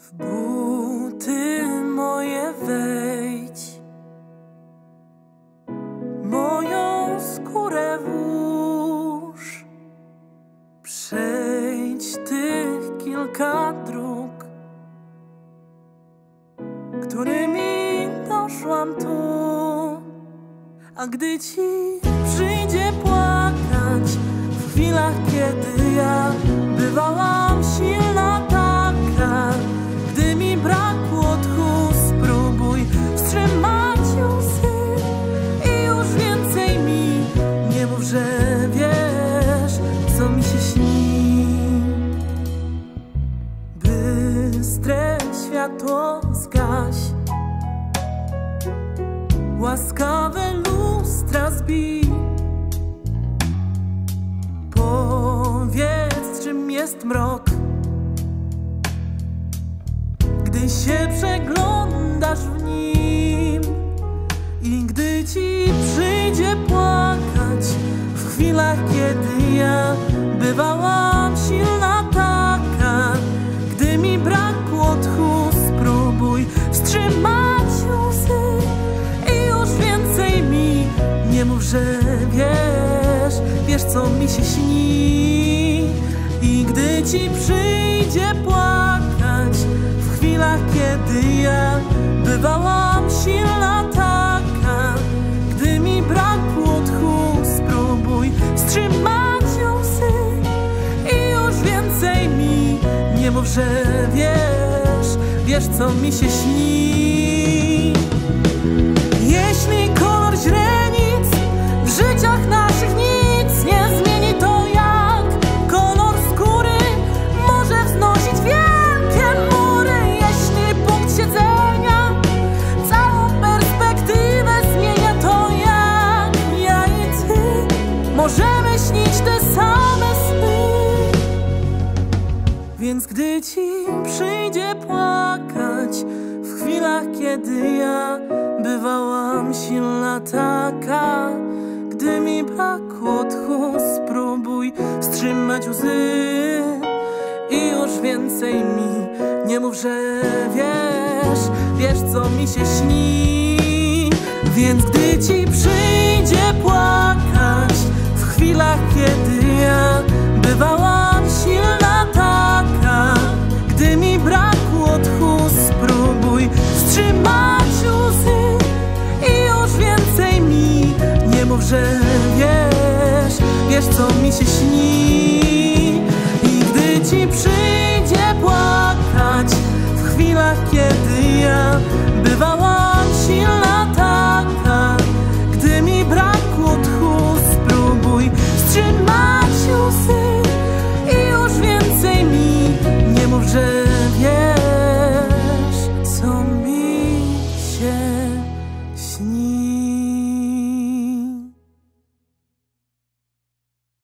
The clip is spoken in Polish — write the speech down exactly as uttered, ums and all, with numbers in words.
W buty moje wejdź, moją skórę włóż, przejdź tych kilka dróg, którymi doszłam tu. A gdy ci przyjdzie płakać w chwilach, kiedy ja bywałam silna taka, gdy mi brakło tchu, spróbuj wstrzymać łzy i już więcej mi nie mów, że wiesz, co mi się śni. Bystre światło zgaś, łaskawe lustra zbij, powiedz, czym jest mrok, gdy się przeglądasz w nim. I gdy ci przyjdzie płakać w chwilach, kiedy ja bywałam silna taka, gdy mi brakło tchu, spróbuj wstrzymać łzy i już więcej mi nie mów, że wiesz, wiesz, co mi się śni. I gdy ci przyjdzie płakać w chwilach, kiedy ja bywałam silna taka, gdy mi brakło tchu, spróbuj wstrzymać łzy i już więcej mi nie mów, że wiesz, wiesz, co mi się śni. Jeśli kolor źrenic w życiach naszych nic nie zmieni, to jak kolor skóry może wznosić wielkie mury. Jeśli punkt siedzenia całą perspektywę zmienia, to jak ja i ty możemy śnić te same sny. Więc gdy ci przyjdzie płakać w chwilach, kiedy ja bywałam silna taka, gdy mi brakło tchu, spróbuj wstrzymać łzy i już więcej mi nie mów, że wiesz, wiesz, co mi się śni. Więc gdy ci przyjdzie płakać w chwilach, kiedy ja bywałam silna taka, gdy mi brakło tchu, spróbuj wstrzymać łzy i już więcej mi nie mów, że wiesz, wiesz, co mi się śni. I gdy ci przyjdzie płakać w chwilach, kiedy ja bywałam silna taka, gdy mi brakło tchu, spróbuj wstrzymać łzy